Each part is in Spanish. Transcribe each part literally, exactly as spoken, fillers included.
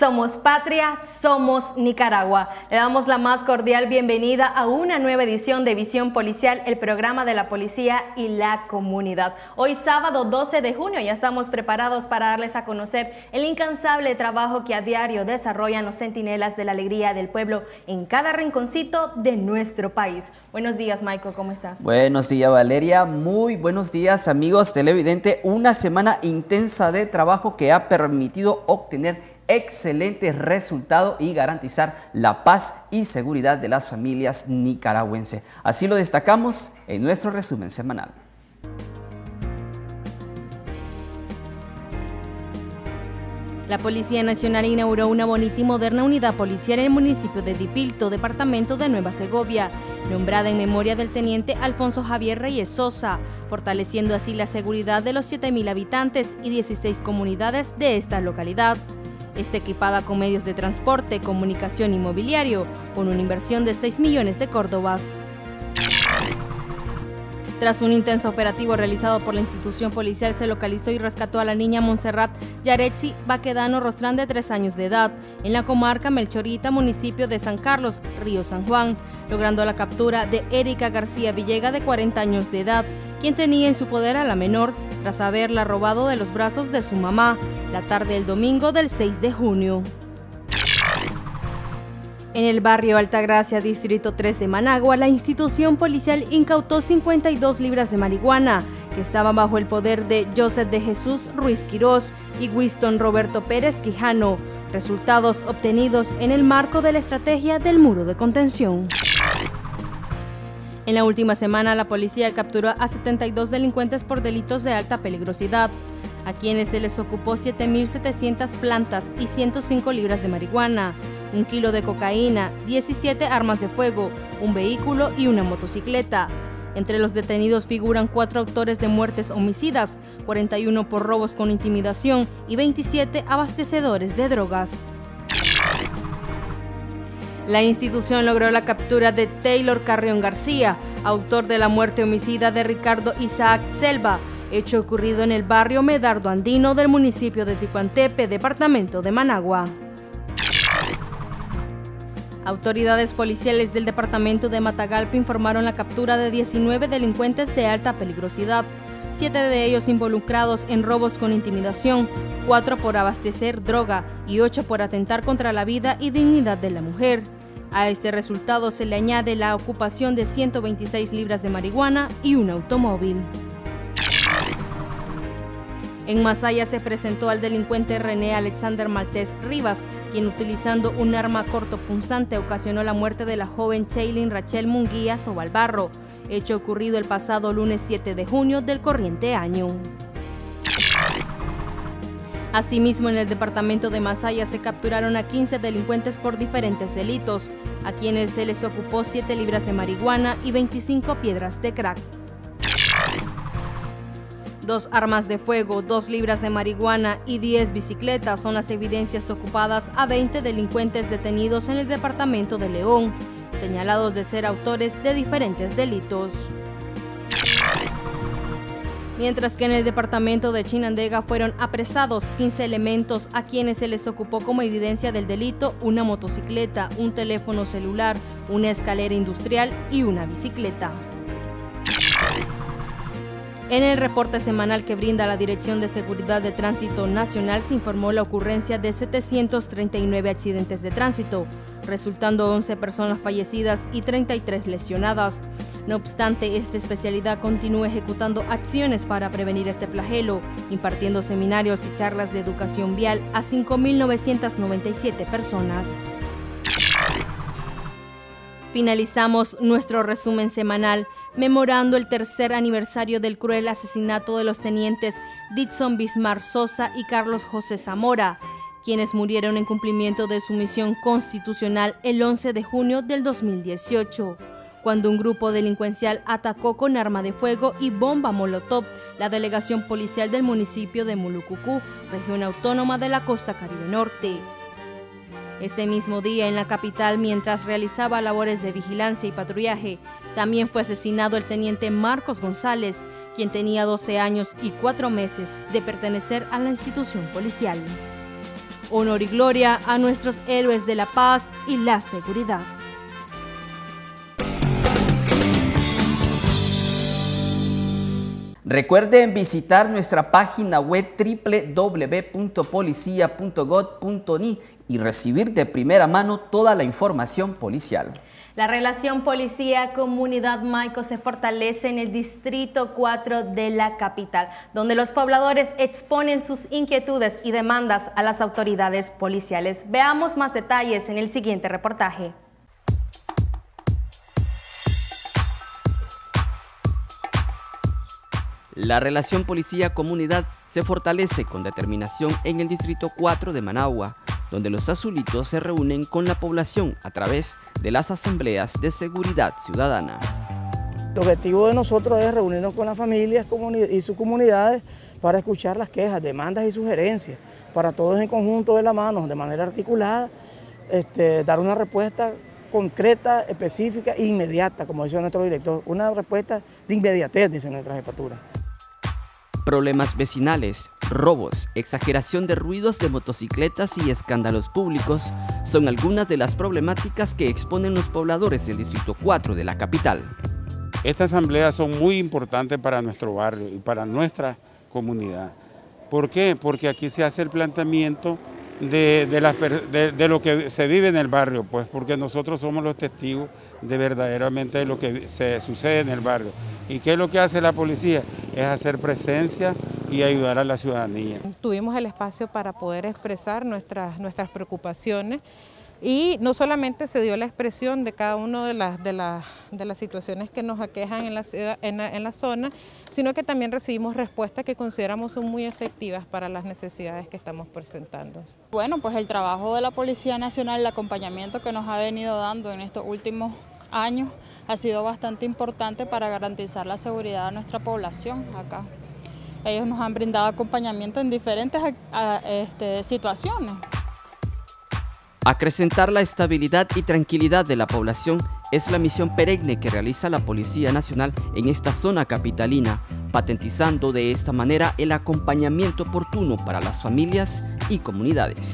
Somos patria, somos Nicaragua. Le damos la más cordial bienvenida a una nueva edición de Visión Policial, el programa de la policía y la comunidad. Hoy sábado doce de junio ya estamos preparados para darles a conocer el incansable trabajo que a diario desarrollan los centinelas de la alegría del pueblo en cada rinconcito de nuestro país. Buenos días, Michael, ¿cómo estás? Buenos días, Valeria. Muy buenos días, amigos televidentes. Una semana intensa de trabajo que ha permitido obtener excelentes resultados y garantizar la paz y seguridad de las familias nicaragüenses. Así lo destacamos en nuestro resumen semanal. La Policía Nacional inauguró una bonita y moderna unidad policial en el municipio de Dipilto, departamento de Nueva Segovia, nombrada en memoria del teniente Alfonso Javier Reyes Sosa, fortaleciendo así la seguridad de los siete mil habitantes y dieciséis comunidades de esta localidad. Está equipada con medios de transporte, comunicación y mobiliario, con una inversión de seis millones de córdobas. Tras un intenso operativo realizado por la institución policial, se localizó y rescató a la niña Montserrat Yaretsi Baquedano Rostrán, de tres años de edad, en la comarca Melchorita, municipio de San Carlos, Río San Juan, logrando la captura de Erika García Villega, de cuarenta años de edad, quien tenía en su poder a la menor tras haberla robado de los brazos de su mamá la tarde del domingo del seis de junio. En el barrio Altagracia, distrito tres de Managua, la institución policial incautó cincuenta y dos libras de marihuana que estaban bajo el poder de Joseph de Jesús Ruiz Quirós y Winston Roberto Pérez Quijano, resultados obtenidos en el marco de la estrategia del muro de contención. En la última semana, la policía capturó a setenta y dos delincuentes por delitos de alta peligrosidad, a quienes se les ocupó siete mil setecientas plantas y ciento cinco libras de marihuana, un kilo de cocaína, diecisiete armas de fuego, un vehículo y una motocicleta. Entre los detenidos figuran cuatro autores de muertes homicidas, cuarenta y uno por robos con intimidación y veintisiete abastecedores de drogas. La institución logró la captura de Taylor Carrión García, autor de la muerte homicida de Ricardo Isaac Selva, hecho ocurrido en el barrio Medardo Andino del municipio de Ticuantepe, departamento de Managua. Autoridades policiales del departamento de Matagalpa informaron la captura de diecinueve delincuentes de alta peligrosidad, siete de ellos involucrados en robos con intimidación, cuatro por abastecer droga y ocho por atentar contra la vida y dignidad de la mujer. A este resultado se le añade la ocupación de ciento veintiséis libras de marihuana y un automóvil. En Masaya se presentó al delincuente René Alexander Maltés Rivas, quien utilizando un arma cortopunzante ocasionó la muerte de la joven Chaylin Rachel Munguía Sobalbarro, hecho ocurrido el pasado lunes siete de junio del corriente año. Asimismo, en el departamento de Masaya se capturaron a quince delincuentes por diferentes delitos, a quienes se les ocupó siete libras de marihuana y veinticinco piedras de crack. Dos armas de fuego, dos libras de marihuana y diez bicicletas son las evidencias ocupadas a veinte delincuentes detenidos en el departamento de León, señalados de ser autores de diferentes delitos. Mientras que en el departamento de Chinandega fueron apresados quince elementos a quienes se les ocupó como evidencia del delito una motocicleta, un teléfono celular, una escalera industrial y una bicicleta. En el reporte semanal que brinda la Dirección de Seguridad de Tránsito Nacional se informó la ocurrencia de setecientos treinta y nueve accidentes de tránsito, resultando once personas fallecidas y treinta y tres lesionadas. No obstante, esta especialidad continúa ejecutando acciones para prevenir este flagelo, impartiendo seminarios y charlas de educación vial a cinco mil novecientas noventa y siete personas. Finalizamos nuestro resumen semanal memorando el tercer aniversario del cruel asesinato de los tenientes Dixon Bismarck Sosa y Carlos José Zamora, quienes murieron en cumplimiento de su misión constitucional el once de junio del dos mil dieciocho, cuando un grupo delincuencial atacó con arma de fuego y bomba molotov la delegación policial del municipio de Mulucucú, región autónoma de la costa Caribe Norte. Ese mismo día, en la capital, mientras realizaba labores de vigilancia y patrullaje, también fue asesinado el teniente Marcos González, quien tenía doce años y cuatro meses de pertenecer a la institución policial. Honor y gloria a nuestros héroes de la paz y la seguridad. Recuerden visitar nuestra página web doble u doble u doble u punto policía punto gob punto ni y recibir de primera mano toda la información policial. La relación policía-comunidad Maico se fortalece en el Distrito cuatro de la capital, donde los pobladores exponen sus inquietudes y demandas a las autoridades policiales. Veamos más detalles en el siguiente reportaje. La relación policía-comunidad se fortalece con determinación en el Distrito cuatro de Managua, donde los azulitos se reúnen con la población a través de las asambleas de seguridad ciudadana. El objetivo de nosotros es reunirnos con las familias y sus comunidades para escuchar las quejas, demandas y sugerencias, para todos en conjunto de la mano, de manera articulada, este, dar una respuesta concreta, específica e inmediata, como dice nuestro director, una respuesta de inmediatez, dice nuestra jefatura. Problemas vecinales, robos, exageración de ruidos de motocicletas y escándalos públicos son algunas de las problemáticas que exponen los pobladores del Distrito cuatro de la capital. Estas asambleas son muy importantes para nuestro barrio y para nuestra comunidad. ¿Por qué? Porque aquí se hace el planteamiento de, de, la, de, de lo que se vive en el barrio, pues porque nosotros somos los testigos de verdaderamente de lo que se sucede en el barrio. ¿Y qué es lo que hace la policía? Es hacer presencia y ayudar a la ciudadanía. Tuvimos el espacio para poder expresar nuestras, nuestras preocupaciones y no solamente se dio la expresión de cada una de las, de las, de las situaciones que nos aquejan en la, ciudad, en, la, en la zona, sino que también recibimos respuestas que consideramos son muy efectivas para las necesidades que estamos presentando. Bueno, pues el trabajo de la Policía Nacional, el acompañamiento que nos ha venido dando en estos últimos años ha sido bastante importante para garantizar la seguridad de nuestra población acá. Ellos nos han brindado acompañamiento en diferentes a, este, situaciones. Acrecentar la estabilidad y tranquilidad de la población es la misión perenne que realiza la Policía Nacional en esta zona capitalina, patentizando de esta manera el acompañamiento oportuno para las familias y comunidades.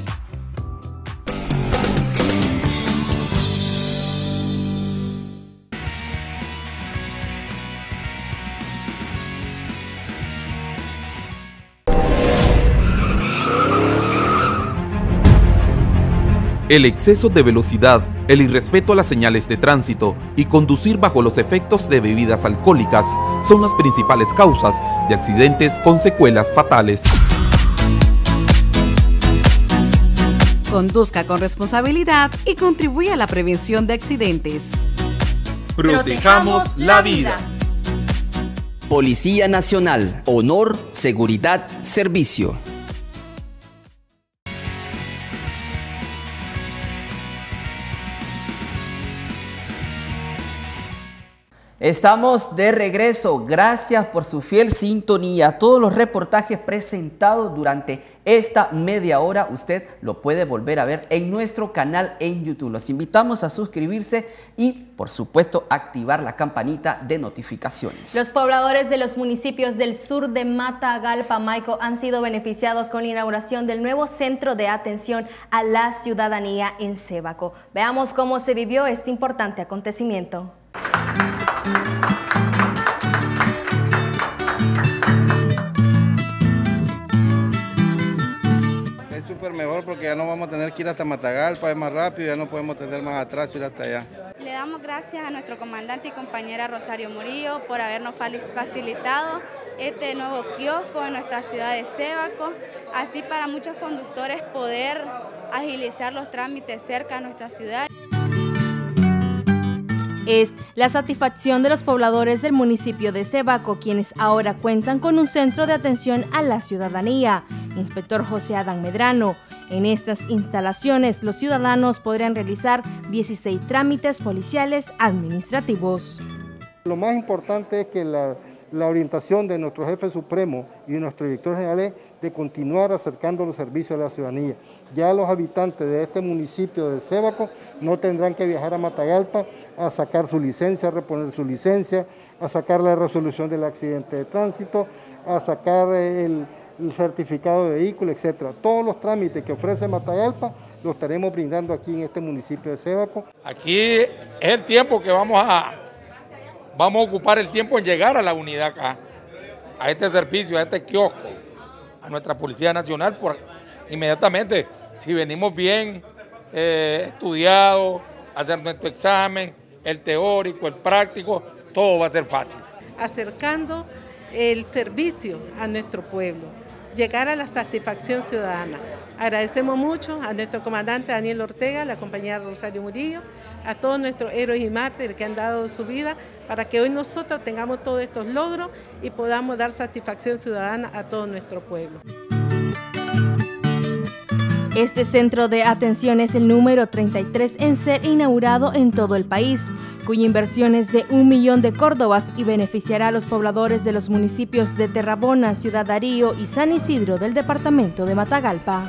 El exceso de velocidad, el irrespeto a las señales de tránsito y conducir bajo los efectos de bebidas alcohólicas son las principales causas de accidentes con secuelas fatales. Conduzca con responsabilidad y contribuya a la prevención de accidentes. Protejamos la vida. Policía Nacional, honor, seguridad, servicio. Estamos de regreso, gracias por su fiel sintonía. Todos los reportajes presentados durante esta media hora usted lo puede volver a ver en nuestro canal en YouTube. Los invitamos a suscribirse y, por supuesto, activar la campanita de notificaciones. Los pobladores de los municipios del sur de Matagalpa, Maico, han sido beneficiados con la inauguración del nuevo centro de atención a la ciudadanía en Sébaco. Veamos cómo se vivió este importante acontecimiento. Es súper mejor porque ya no vamos a tener que ir hasta Matagalpa, es más rápido, ya no podemos tener más atrás y ir hasta allá. Le damos gracias a nuestro comandante y compañera Rosario Murillo por habernos facilitado este nuevo kiosco en nuestra ciudad de Sébaco, así para muchos conductores poder agilizar los trámites cerca a nuestra ciudad. Es la satisfacción de los pobladores del municipio de Sébaco, quienes ahora cuentan con un centro de atención a la ciudadanía. Inspector José Adán Medrano. En estas instalaciones, los ciudadanos podrán realizar dieciséis trámites policiales administrativos. Lo más importante es que la, la orientación de nuestro jefe supremo y de nuestro director general es de continuar acercando los servicios a la ciudadanía. Ya los habitantes de este municipio de Sébaco no tendrán que viajar a Matagalpa a sacar su licencia, a reponer su licencia, a sacar la resolución del accidente de tránsito, a sacar el, el certificado de vehículo, etcétera. Todos los trámites que ofrece Matagalpa los estaremos brindando aquí en este municipio de Sébaco. Aquí es el tiempo que vamos a, vamos a ocupar el tiempo en llegar a la unidad acá, a este servicio, a este kiosco, a nuestra Policía Nacional, por inmediatamente, si venimos bien eh, estudiados, hacer nuestro examen, el teórico, el práctico, todo va a ser fácil. Acercando el servicio a nuestro pueblo, llegar a la satisfacción ciudadana. Agradecemos mucho a nuestro comandante Daniel Ortega, a la compañera Rosario Murillo, a todos nuestros héroes y mártires que han dado su vida para que hoy nosotros tengamos todos estos logros y podamos dar satisfacción ciudadana a todo nuestro pueblo. Este centro de atención es el número treinta y tres en ser inaugurado en todo el país, cuya inversión es de un millón de córdobas y beneficiará a los pobladores de los municipios de Terrabona, Ciudad Darío y San Isidro del departamento de Matagalpa.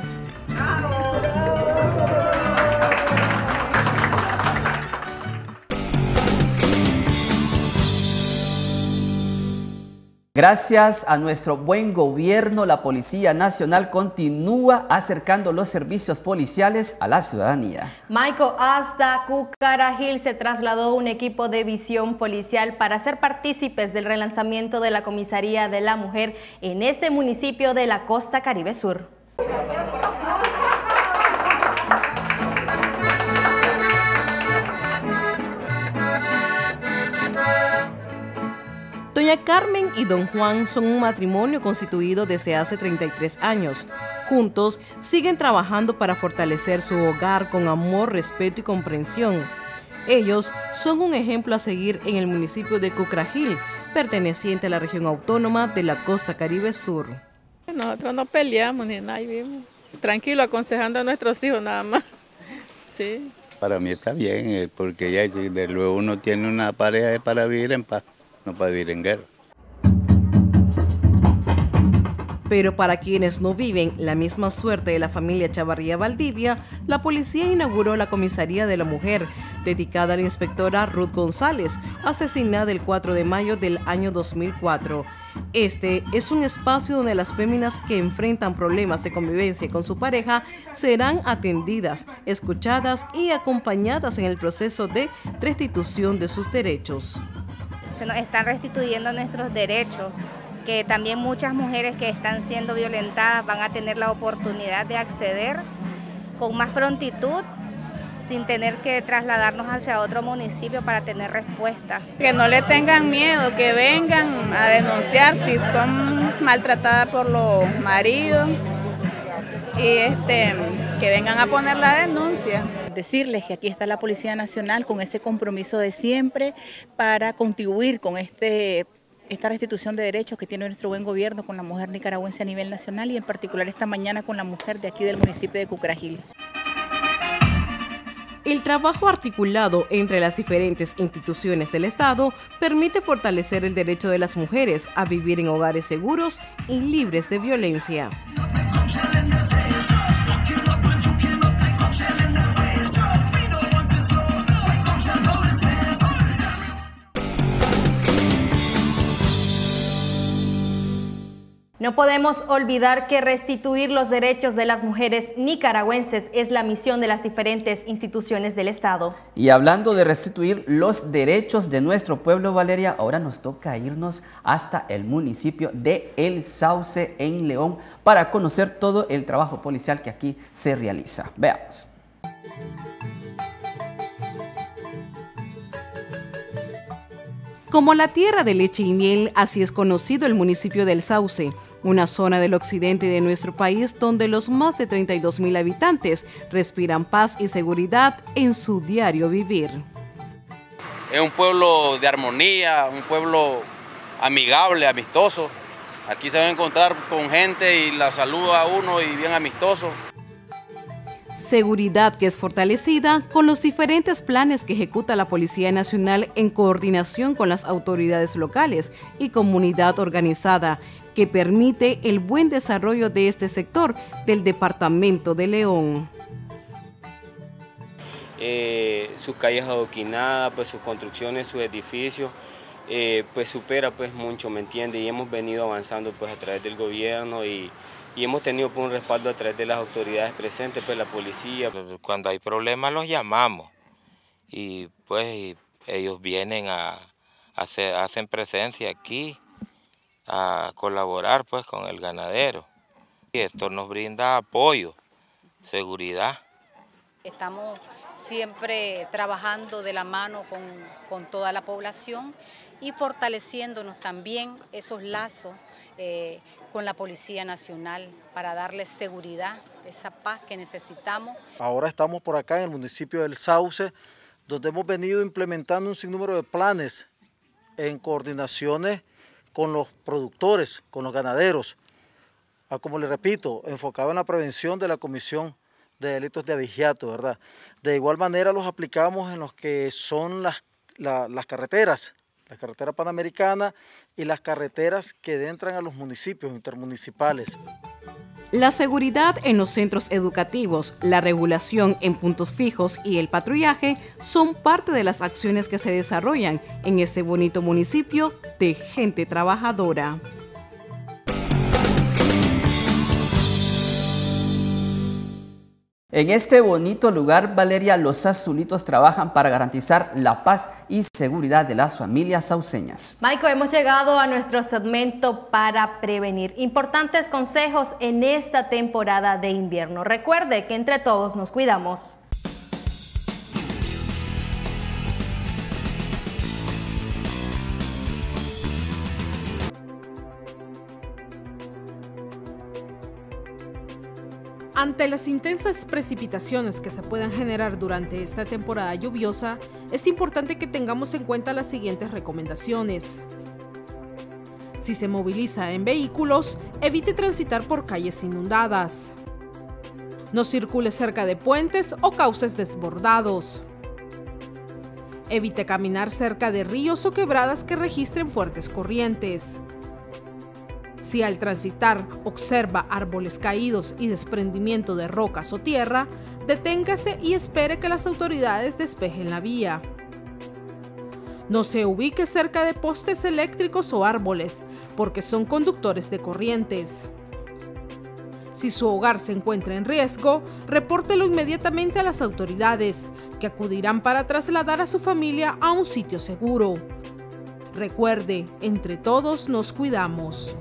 Gracias a nuestro buen gobierno, la Policía Nacional continúa acercando los servicios policiales a la ciudadanía. Michael, hasta Cucarajil se trasladó un equipo de visión policial para ser partícipes del relanzamiento de la Comisaría de la Mujer en este municipio de la Costa Caribe Sur. Doña Carmen y don Juan son un matrimonio constituido desde hace treinta y tres años. Juntos siguen trabajando para fortalecer su hogar con amor, respeto y comprensión. Ellos son un ejemplo a seguir en el municipio de Cucarajil, perteneciente a la región autónoma de la Costa Caribe Sur. Nosotros no peleamos ni nada, vivimos tranquilo aconsejando a nuestros hijos nada más. Sí. Para mí está bien, porque ya de luego uno tiene una pareja para vivir en paz, no para vivir en guerra. Pero para quienes no viven la misma suerte de la familia Chavarría Valdivia, la policía inauguró la Comisaría de la Mujer, dedicada a la inspectora Ruth González, asesinada el cuatro de mayo del año dos mil cuatro. Este es un espacio donde las féminas que enfrentan problemas de convivencia con su pareja serán atendidas, escuchadas y acompañadas en el proceso de restitución de sus derechos. Se nos están restituyendo nuestros derechos, que también muchas mujeres que están siendo violentadas van a tener la oportunidad de acceder con más prontitud, sin tener que trasladarnos hacia otro municipio para tener respuesta. Que no le tengan miedo, que vengan a denunciar si son maltratadas por los maridos y este, que vengan a poner la denuncia. Decirles que aquí está la Policía Nacional con ese compromiso de siempre para contribuir con este esta restitución de derechos que tiene nuestro buen gobierno con la mujer nicaragüense a nivel nacional y en particular esta mañana con la mujer de aquí del municipio de Cucarajil. El trabajo articulado entre las diferentes instituciones del Estado permite fortalecer el derecho de las mujeres a vivir en hogares seguros y libres de violencia. No podemos olvidar que restituir los derechos de las mujeres nicaragüenses es la misión de las diferentes instituciones del Estado. Y hablando de restituir los derechos de nuestro pueblo, Valeria, ahora nos toca irnos hasta el municipio de El Sauce en León para conocer todo el trabajo policial que aquí se realiza. Veamos. Como la tierra de leche y miel, así es conocido el municipio del Sauce, una zona del occidente de nuestro país donde los más de treinta y dos mil habitantes respiran paz y seguridad en su diario vivir. Es un pueblo de armonía, un pueblo amigable, amistoso. Aquí se va a encontrar con gente y la saluda a uno y bien amistoso. Seguridad que es fortalecida con los diferentes planes que ejecuta la Policía Nacional en coordinación con las autoridades locales y comunidad organizada, que permite el buen desarrollo de este sector del departamento de León. Eh, sus calles adoquinadas, pues sus construcciones, sus edificios, eh, pues supera pues mucho, ¿me entiende? Y hemos venido avanzando pues a través del gobierno y, y hemos tenido pues, un respaldo a través de las autoridades presentes, pues la policía. Cuando hay problemas los llamamos y pues y ellos vienen a, a hacer, hacen presencia aquí a colaborar pues con el ganadero. Y esto nos brinda apoyo, seguridad. Estamos siempre trabajando de la mano con, con toda la población y fortaleciéndonos también esos lazos eh, con la Policía Nacional para darles seguridad, esa paz que necesitamos. Ahora estamos por acá en el municipio del Sauce, donde hemos venido implementando un sinnúmero de planes en coordinaciones con los productores, con los ganaderos, a, como les repito, enfocado en la prevención de la comisión de delitos de abigeato, ¿verdad? De igual manera los aplicamos en los que son las, la, las carreteras, la carretera panamericana y las carreteras que entran a los municipios intermunicipales. La seguridad en los centros educativos, la regulación en puntos fijos y el patrullaje son parte de las acciones que se desarrollan en este bonito municipio de gente trabajadora. En este bonito lugar, Valeria, los azulitos trabajan para garantizar la paz y seguridad de las familias sauceñas. Michael, hemos llegado a nuestro segmento para prevenir. Importantes consejos en esta temporada de invierno. Recuerde que entre todos nos cuidamos. Ante las intensas precipitaciones que se puedan generar durante esta temporada lluviosa, es importante que tengamos en cuenta las siguientes recomendaciones. Si se moviliza en vehículos, evite transitar por calles inundadas. No circule cerca de puentes o cauces desbordados. Evite caminar cerca de ríos o quebradas que registren fuertes corrientes. Si al transitar observa árboles caídos y desprendimiento de rocas o tierra, deténgase y espere que las autoridades despejen la vía. No se ubique cerca de postes eléctricos o árboles, porque son conductores de corrientes. Si su hogar se encuentra en riesgo, repórtelo inmediatamente a las autoridades, que acudirán para trasladar a su familia a un sitio seguro. Recuerde, entre todos nos cuidamos.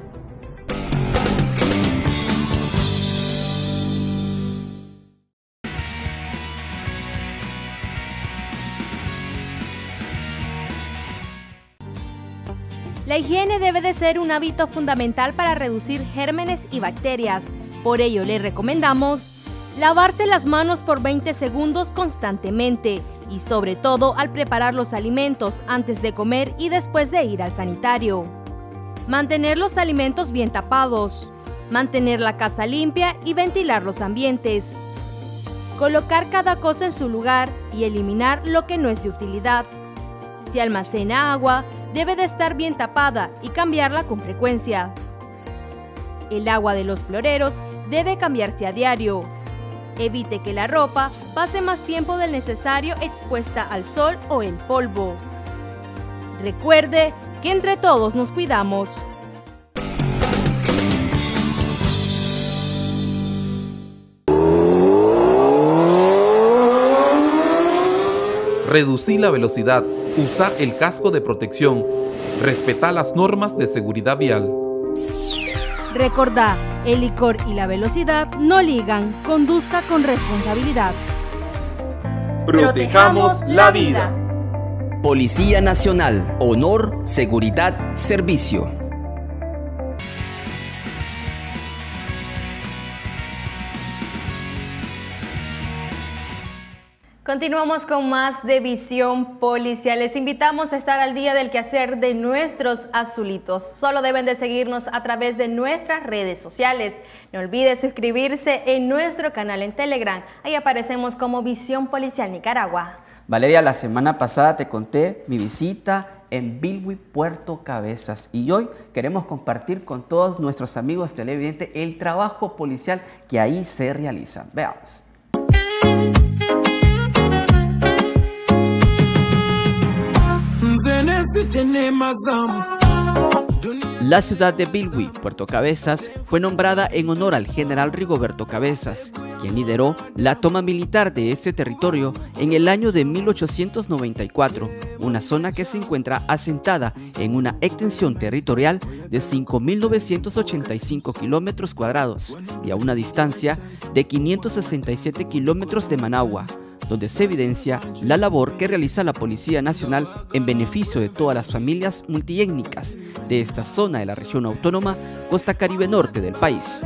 La higiene debe de ser un hábito fundamental para reducir gérmenes y bacterias. Por ello, le recomendamos lavarse las manos por veinte segundos constantemente y sobre todo al preparar los alimentos antes de comer y después de ir al sanitario. Mantener los alimentos bien tapados. Mantener la casa limpia y ventilar los ambientes. Colocar cada cosa en su lugar y eliminar lo que no es de utilidad. Si almacena agua, debe de estar bien tapada y cambiarla con frecuencia. El agua de los floreros debe cambiarse a diario. Evite que la ropa pase más tiempo del necesario expuesta al sol o el polvo. Recuerde que entre todos nos cuidamos. Reducí la velocidad, usa el casco de protección, respeta las normas de seguridad vial. Recordá, el licor y la velocidad no ligan, conduzca con responsabilidad. Protejamos la vida. Policía Nacional, honor, seguridad, servicio. Continuamos con más de Visión Policial. Les invitamos a estar al día del quehacer de nuestros azulitos. Solo deben de seguirnos a través de nuestras redes sociales. No olvide suscribirse en nuestro canal en Telegram. Ahí aparecemos como Visión Policial Nicaragua. Valeria, la semana pasada te conté mi visita en Bilwi, Puerto Cabezas. Y hoy queremos compartir con todos nuestros amigos televidentes el trabajo policial que ahí se realiza. Veamos. Se necesita La ciudad de Bilwi, Puerto Cabezas, fue nombrada en honor al general Rigoberto Cabezas, quien lideró la toma militar de este territorio en el año de mil ochocientos noventa y cuatro, una zona que se encuentra asentada en una extensión territorial de cinco mil novecientos ochenta y cinco kilómetros cuadrados y a una distancia de quinientos sesenta y siete kilómetros de Managua, donde se evidencia la labor que realiza la Policía Nacional en beneficio de todas las familias multiétnicas de esta zona de la región autónoma Costa Caribe Norte del país.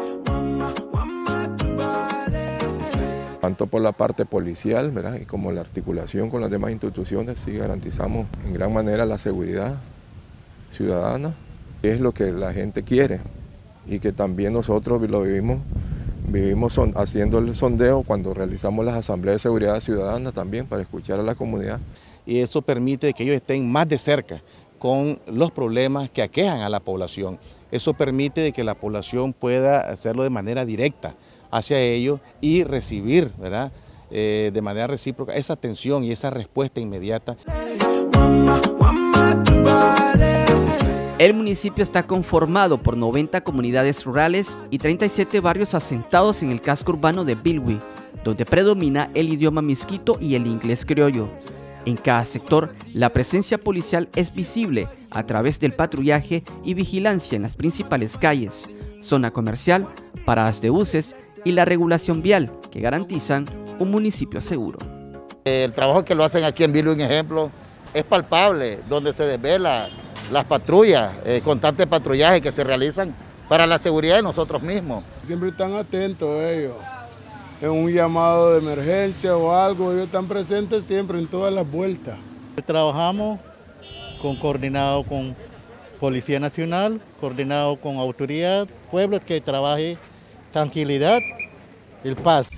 Tanto por la parte policial, ¿verdad?, y como la articulación con las demás instituciones, sí garantizamos en gran manera la seguridad ciudadana, que es lo que la gente quiere y que también nosotros lo vivimos. Vivimos son, haciendo el sondeo cuando realizamos las asambleas de seguridad ciudadana también para escuchar a la comunidad. Y eso permite que ellos estén más de cerca con los problemas que aquejan a la población. Eso permite que la población pueda hacerlo de manera directa hacia ellos y recibir, ¿verdad?, eh, de manera recíproca esa atención y esa respuesta inmediata. El municipio está conformado por noventa comunidades rurales y treinta y siete barrios asentados en el casco urbano de Bilwi, donde predomina el idioma misquito y el inglés criollo. En cada sector, la presencia policial es visible a través del patrullaje y vigilancia en las principales calles, zona comercial, paradas de buses y la regulación vial que garantizan un municipio seguro. El trabajo que lo hacen aquí en Bilwi, un ejemplo, es palpable, donde se desvela las patrullas, eh, constantes patrullajes que se realizan para la seguridad de nosotros mismos. Siempre están atentos ellos, en un llamado de emergencia o algo, ellos están presentes siempre en todas las vueltas. Trabajamos con, coordinado con Policía Nacional, coordinado con autoridad, pueblo que trabaje tranquilidad y paz.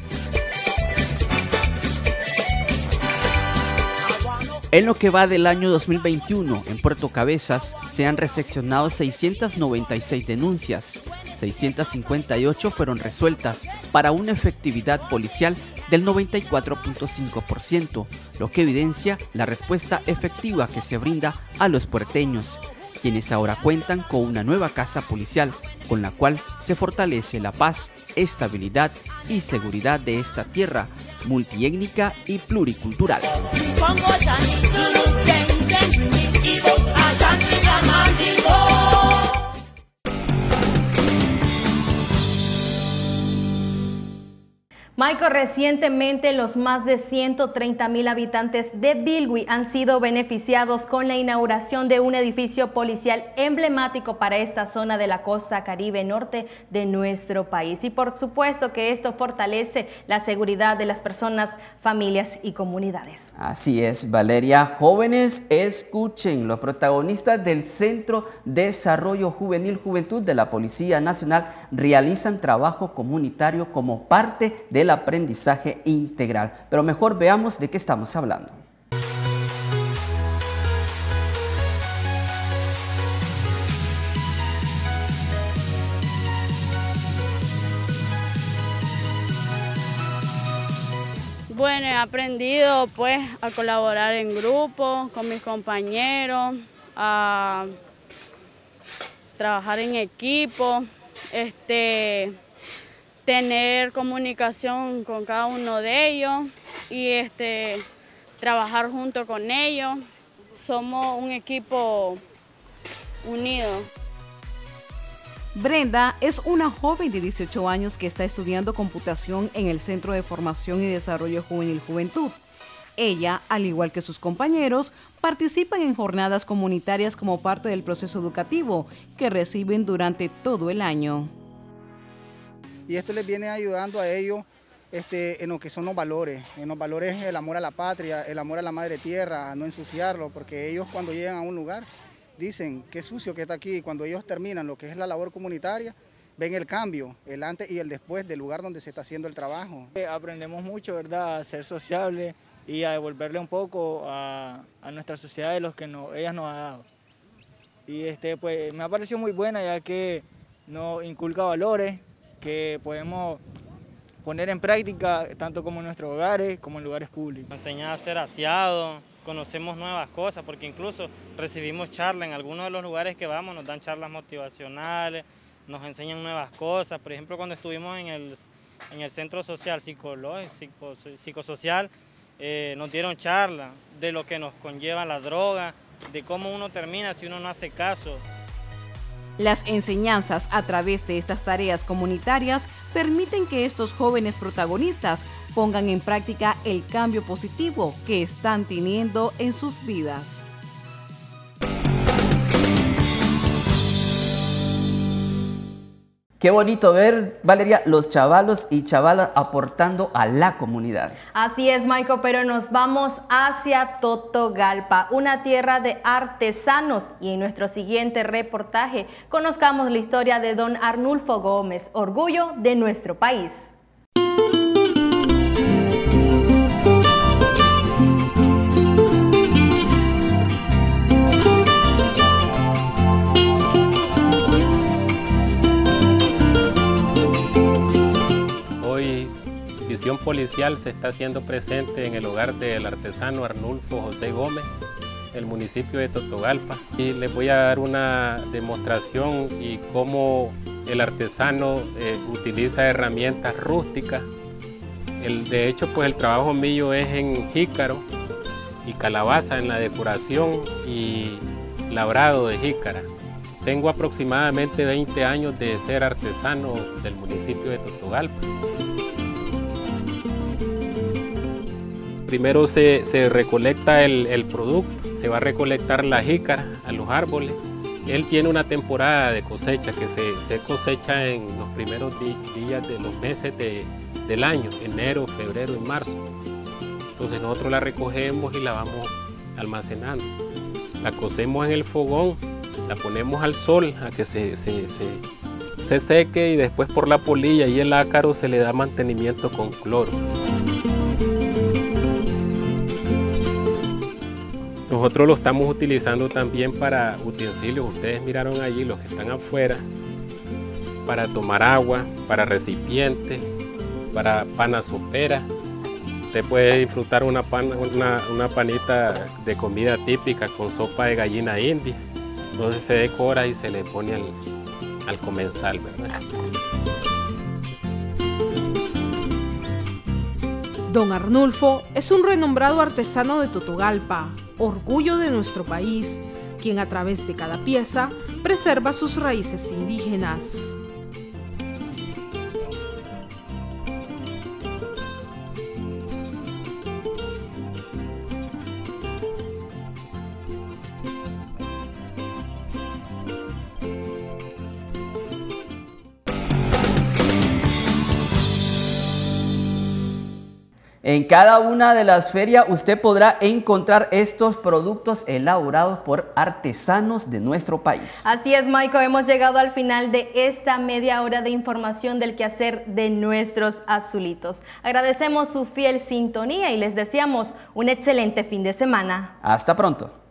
En lo que va del año dos mil veintiuno, en Puerto Cabezas, se han recepcionado seiscientas noventa y seis denuncias, seiscientas cincuenta y ocho fueron resueltas para una efectividad policial del noventa y cuatro punto cinco por ciento, lo que evidencia la respuesta efectiva que se brinda a los puerteños, quienes ahora cuentan con una nueva casa policial, con la cual se fortalece la paz, estabilidad y seguridad de esta tierra multiétnica y pluricultural. Michael, recientemente los más de ciento treinta mil habitantes de Bilwi han sido beneficiados con la inauguración de un edificio policial emblemático para esta zona de la costa caribe norte de nuestro país. Y por supuesto que esto fortalece la seguridad de las personas, familias y comunidades. Así es, Valeria. Jóvenes, escuchen, los protagonistas del Centro de Desarrollo Juvenil Juventud de la Policía Nacional realizan trabajo comunitario como parte de el aprendizaje integral. Pero mejor veamos de qué estamos hablando. Bueno, he aprendido pues a colaborar en grupo con mis compañeros, a trabajar en equipo, este tener comunicación con cada uno de ellos y este, trabajar junto con ellos. Somos un equipo unido. Brenda es una joven de dieciocho años que está estudiando computación en el Centro de Formación y Desarrollo Juvenil Juventud. Ella, al igual que sus compañeros, participan en jornadas comunitarias como parte del proceso educativo que reciben durante todo el año. Y esto les viene ayudando a ellos este, en lo que son los valores, en los valores el amor a la patria, el amor a la madre tierra, a no ensuciarlo, porque ellos cuando llegan a un lugar dicen qué sucio que está aquí, cuando ellos terminan lo que es la labor comunitaria, ven el cambio, el antes y el después del lugar donde se está haciendo el trabajo. Aprendemos mucho, ¿verdad?, a ser sociables y a devolverle un poco a, a nuestra sociedad de los que no, ellas nos han dado. Y este, pues, me ha parecido muy buena ya que nos inculca valores que podemos poner en práctica tanto como en nuestros hogares como en lugares públicos. Nos enseña a ser aseado, conocemos nuevas cosas, porque incluso recibimos charlas en algunos de los lugares que vamos, nos dan charlas motivacionales, nos enseñan nuevas cosas. Por ejemplo, cuando estuvimos en el, en el centro social psicológico, psicosocial, eh, nos dieron charlas de lo que nos conlleva la droga, de cómo uno termina si uno no hace caso. Las enseñanzas a través de estas tareas comunitarias permiten que estos jóvenes protagonistas pongan en práctica el cambio positivo que están teniendo en sus vidas. Qué bonito ver, Valeria, los chavalos y chavalas aportando a la comunidad. Así es, Maico, pero nos vamos hacia Totogalpa, una tierra de artesanos. Y en nuestro siguiente reportaje conozcamos la historia de don Arnulfo Gómez, orgullo de nuestro país. Policial se está haciendo presente en el hogar del artesano Arnulfo José Gómez, el municipio de Totogalpa, y les voy a dar una demostración y cómo el artesano eh, utiliza herramientas rústicas. El, de hecho, pues el trabajo mío es en jícaro y calabaza en la decoración y labrado de jícara. Tengo aproximadamente veinte años de ser artesano del municipio de Totogalpa. Primero se, se recolecta el, el producto, se va a recolectar la jícara a los árboles. Él tiene una temporada de cosecha que se, se cosecha en los primeros di, días de los meses de, del año, enero, febrero y marzo. Entonces nosotros la recogemos y la vamos almacenando. La cocemos en el fogón, la ponemos al sol a que se, se, se, se seque y después por la polilla y el ácaro se le da mantenimiento con cloro. Nosotros lo estamos utilizando también para utensilios, ustedes miraron allí los que están afuera, para tomar agua, para recipientes, para pana sopera. Usted puede disfrutar una, pan, una, una panita de comida típica con sopa de gallina india. Entonces se decora y se le pone al, al comensal, ¿verdad? Don Arnulfo es un renombrado artesano de Totogalpa, orgullo de nuestro país, quien a través de cada pieza preserva sus raíces indígenas. En cada una de las ferias usted podrá encontrar estos productos elaborados por artesanos de nuestro país. Así es, Maico, hemos llegado al final de esta media hora de información del quehacer de nuestros azulitos. Agradecemos su fiel sintonía y les deseamos un excelente fin de semana. Hasta pronto.